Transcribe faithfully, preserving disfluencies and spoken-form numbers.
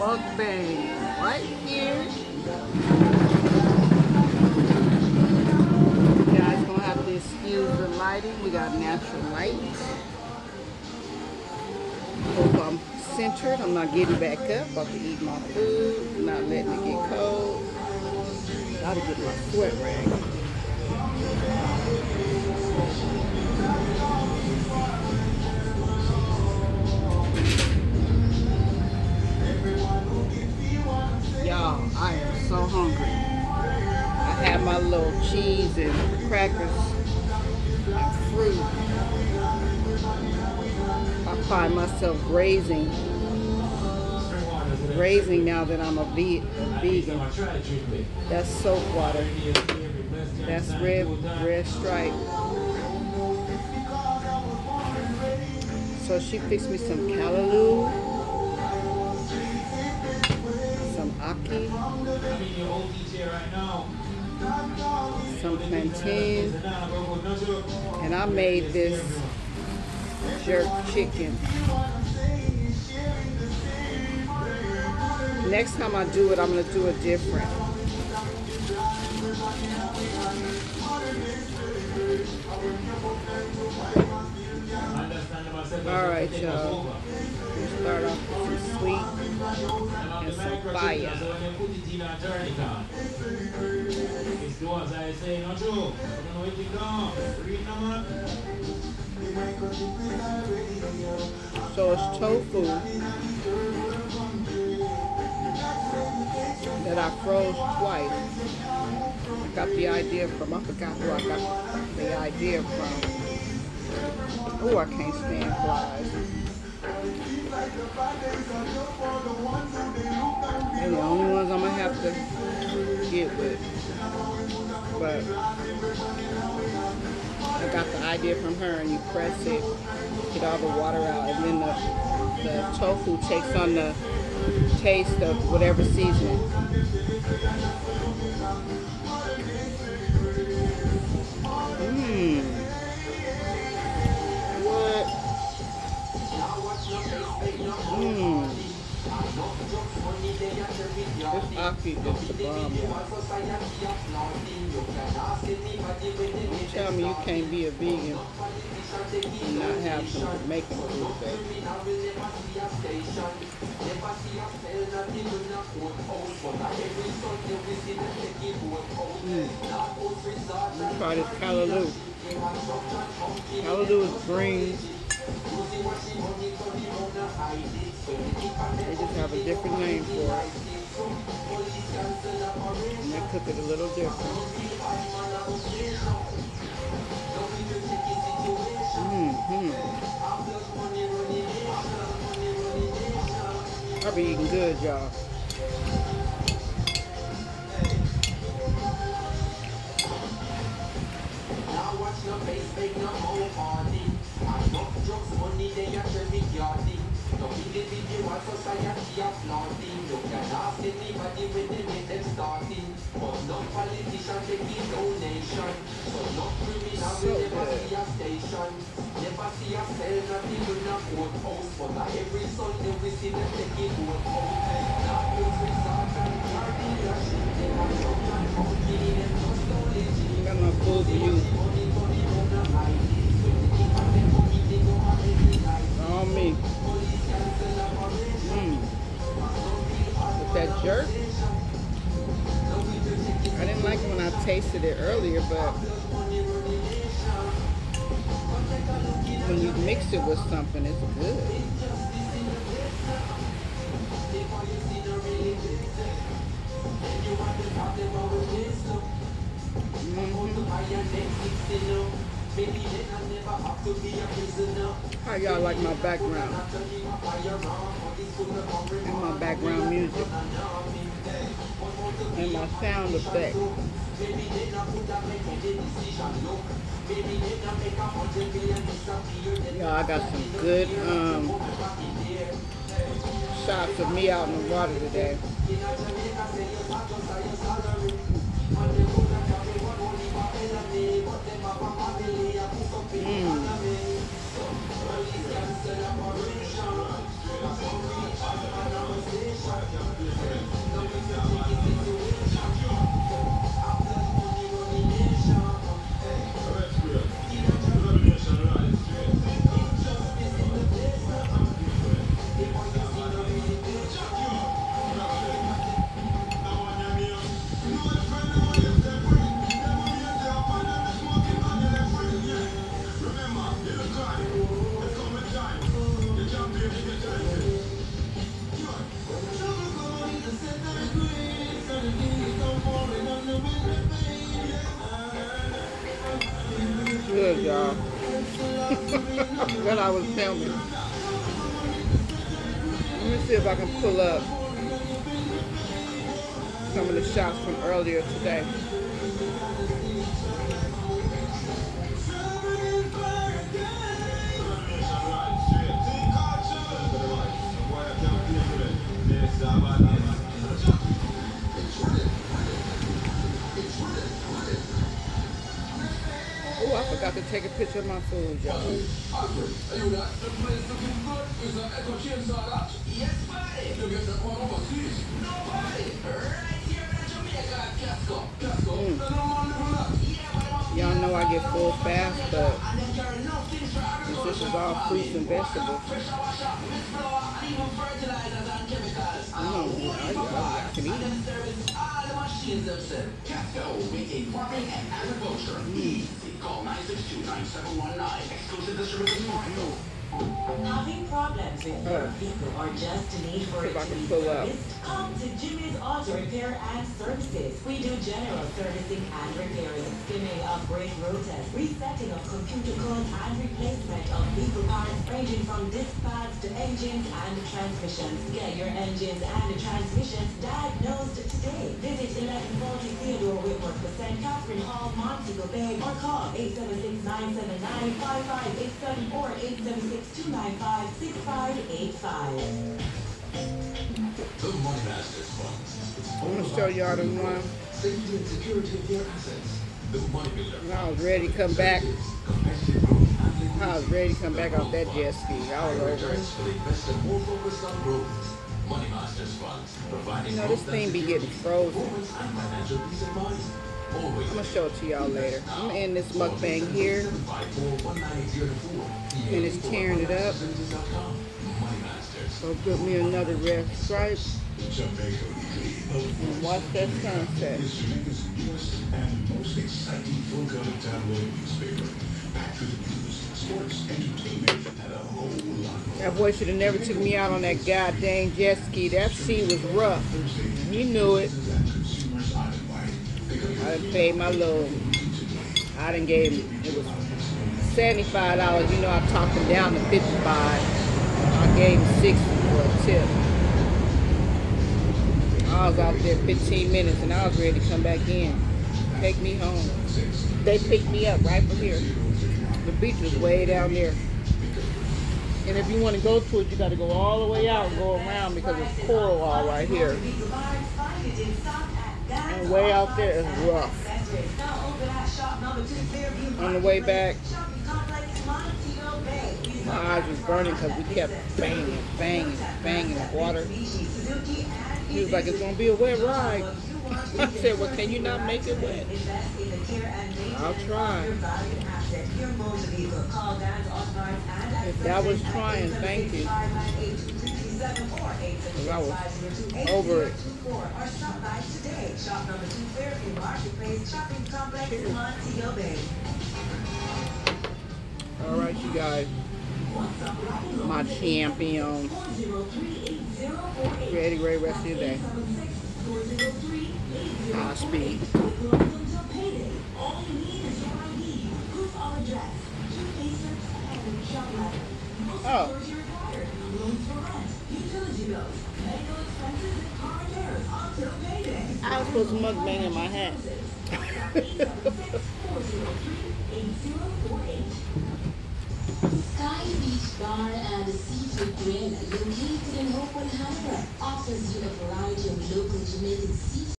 mukbang right here. You guys gonna have to excuse the lighting. We got natural light. Hope I'm centered. I'm not getting back up. About to eat my food. Not letting it get cold. Gotta get my sweat rag. Y'all, I am so hungry. I have my little cheese and crackers and fruit. I find myself grazing, grazing now that I'm a, ve a vegan. That's soap water. That's red, red stripe. So she fixed me some callaloo, some aki, some plantain, and I made this jerk chicken. Next time I do it, I'm going to do it different. Alright, y'all. We'll start off with some sweet and some fire. So it's tofu that I froze twice. I got the idea from, I forgot who I got the idea from. Oh, I can't stand flies. They're the only ones I'm going to have to get with. But I got the idea from her, and you press it, get all the water out, and then the, the tofu takes on the taste of whatever seasoning. Mmm. What? Mmm. This aki is the bomb. Don't tell me you can't be a vegan and not have some Jamaican food, baby. Mm. Try this callaloo. Callaloo is green. They just have a different name for it. And they cook it a little different. Mm-hmm. I'll be eating good, y'all. Got no food for you. On me. Mm. With that jerk, I didn't like it when I tasted it earlier, but when you mix it with something, it's good. Mm-hmm. How y'all like my background? And my background music. And my sound effect. Y'all, I got some good um, shots of me out in the water today. Mm. When I was filming. Let me see if I can pull up some of the shots from earlier today. Oh, I forgot to take a picture of my food, y'all. Mm. Y'all know I get full fast, but this is all fruits and vegetables. Mm, I, I, I can eat it. Mm. Having problems with your vehicle or just need for it to be serviced? Come to Jimmy's Auto Repair and Services. We do general servicing and repairs, skimming of brake rotors, resetting of computer codes, and replacement of vehicle parts ranging from disc pads to engines and transmissions. Get your engines and transmissions diagnosed today. Visit eleven forty Theodore Whitworth for Saint Catherine Hall, Montego Bay, or call eight seven six, nine seven nine, five five eight seven or eight seven six, two nine five, six five eight five. The Money Masters Fund. I'm going to show y'all the one. Safety and security of your assets. The Money Builder. When I was ready to come back. I was ready to come back off that jet ski. I was over it. You know, this thing be getting frozen. I'm going to show it to y'all later. I'm going to end this mukbang here. And it's tearing it up. So put me another red stripe. And watch that sunset. That boy should have never took me out on that goddamn jet ski. That sea was rough. He knew it. I done paid my little, I done gave him, it was seventy-five dollars. You know, I talked him down to fifty-five dollars. I gave him sixty for a tip. I was out there fifteen minutes and I was ready to come back in. Take me home. They picked me up right from here. The beach is way down there. And if you want to go to it, you got to go all the way out and go around because it's coral all right here. And way out there is rough. On the way back, my eyes was burning because we kept banging, banging, banging the water. He was like, it's going to be a wet ride. I said, well, can you not make it wet? I'll try. If that was trying, thank you. Because I was over it. Cheers. All right, you guys. My champions. Ready, ready, rest of your day. High speed. Oh. I was supposed to mukbang in my hat. Sky Beach Bar and Seafood Grill, located in Hopewood Harbor, offers you a variety of local Jamaican seafood.